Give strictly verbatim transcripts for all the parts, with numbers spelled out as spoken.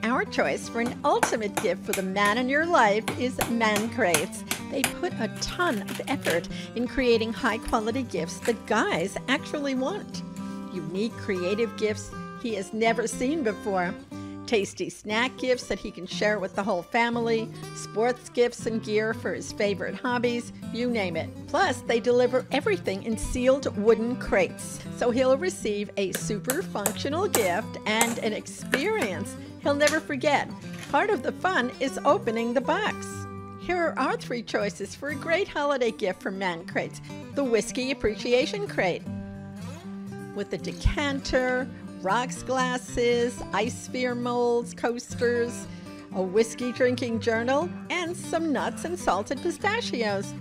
Our choice for an ultimate gift for the man in your life is Man Crates. They put a ton of effort in creating high-quality gifts that guys actually want. Unique, creative gifts he has never seen before. Tasty snack gifts that he can share with the whole family, sports gifts and gear for his favorite hobbies, you name it. Plus, they deliver everything in sealed wooden crates, so he'll receive a super functional gift and an experience he'll never forget. Part of the fun is opening the box. Here are our three choices for a great holiday gift from Man Crates. The Whiskey Appreciation Crate, with the decanter, rocks glasses, ice sphere molds, coasters, a whiskey drinking journal, and some nuts and salted pistachios.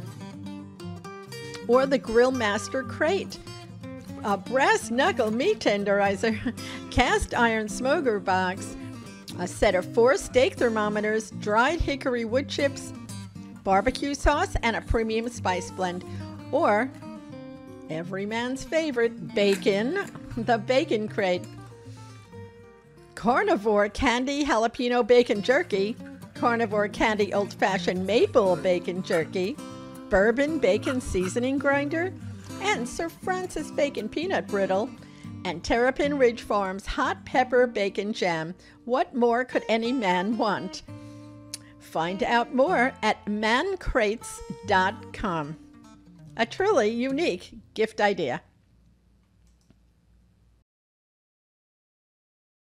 Or the Grill Master Crate, a brass knuckle meat tenderizer, cast iron smoker box, a set of four steak thermometers, dried hickory wood chips, barbecue sauce, and a premium spice blend. Or every man's favorite, bacon, the Bacon Crate. Carnivore Candy Jalapeno Bacon Jerky, Carnivore Candy Old-Fashioned Maple Bacon Jerky, Bourbon Bacon Seasoning Grinder, and Sir Francis Bacon Peanut Brittle, and Terrapin Ridge Farms Hot Pepper Bacon Jam. What more could any man want? Find out more at man crates dot com. A truly unique gift idea.